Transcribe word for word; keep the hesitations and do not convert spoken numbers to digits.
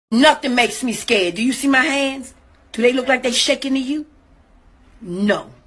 Nothing makes me scared. Do you see my hands? Do they look like they shaking to you? No.